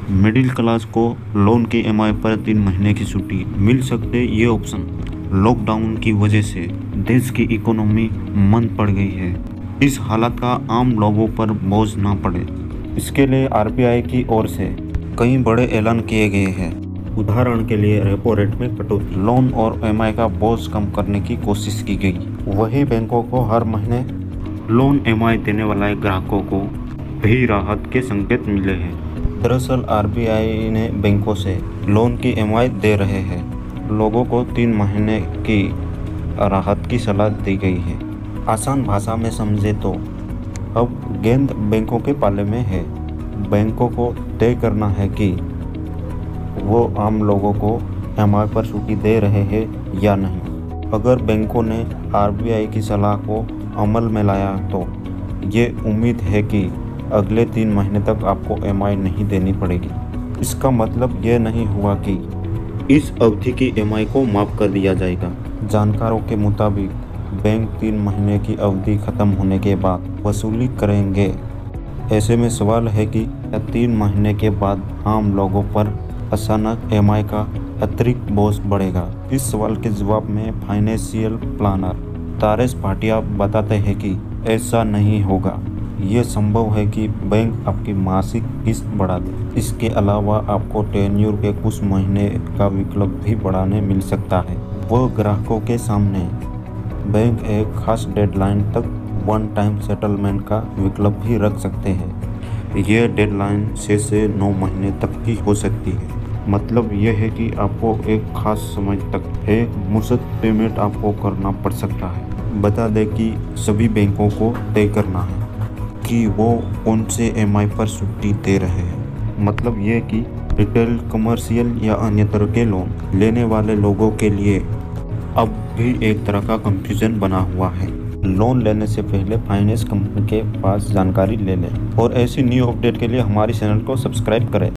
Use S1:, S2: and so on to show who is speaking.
S1: Middle class को loan की EMI पर 3 महीने की छुट्टी मिल सकते ये ऑप्शन। लॉकडाउन की वजह से देश की इकोनॉमी मंद पड़ गई है। इस हालत का आम लोगों पर बोझ ना पड़े, इसके लिए आरबीआई की ओर से कई बड़े ऐलान किए गए हैं। उदाहरण के लिए रेपो रेट में कटौती, लोन और ईएमआई का बोझ कम करने की कोशिश की गई। वही बैंकों को हर महीने लोन ईएमआई देने वाले ग्राहकों को भी राहत के संकेत मिले हैं। दरअसल आरबीआई ने बैंकों से लोन की ईएमआई दे रहे हैं लोगों को 3 महीने की राहत की सलाह दी गई है। आसान भाषा में समझे तो अब गेंद बैंकों के पाले में है। बैंकों को तय करना है कि वो आम लोगों को ईएमआई पर छुट्टी दे रहे हैं या नहीं। अगर बैंकों ने आरबीआई की सलाह को अमल में लाया तो ये उम्मीद है कि अगले 3 महीने तक आपको ईएमआई नहीं देनी पड़ेगी। इसका मतलब ये नहीं हुआ कि इस अवधि की ईएमआई को माफ़ कर दिया जाएगा। जानकारों के मुताबिक बैंक 3 महीने की अवधि खत्म होने के बाद वसूली करेंगे। ऐसे में सवाल है कि 3 महीने के बाद आम लोगों पर अचानक ईएमआई का अतिरिक्त बोझ बढ़ेगा। इस सवाल के जवाब में फाइनेंशियल प्लानर तारेश भाटिया बताते हैं कि ऐसा नहीं होगा। ये संभव है कि बैंक आपकी मासिक किस्त बढ़ा दे। इसके अलावा आपको टेन्योर के कुछ महीने का विकल्प भी बढ़ाने मिल सकता है। वो ग्राहकों के सामने बैंक एक खास डेडलाइन तक वन टाइम सेटलमेंट का विकल्प भी रख सकते हैं। यह डेडलाइन 6 से 9 महीने तक की हो सकती है। मतलब यह है कि आपको एक खास समय तक एक मुश्त पेमेंट आपको करना पड़ सकता है। बता दें कि सभी बैंकों को तय करना है कि वो कौन से ईएमआई पर छुट्टी दे रहे हैं। मतलब ये कि रिटेल, कमर्शियल या अन्य तरह के लोन लेने वाले लोगों के लिए अब भी एक तरह का कंफ्यूजन बना हुआ है। लोन लेने से पहले फाइनेंस कंपनी के पास जानकारी ले लें और ऐसी न्यू अपडेट के लिए हमारे चैनल को सब्सक्राइब करें।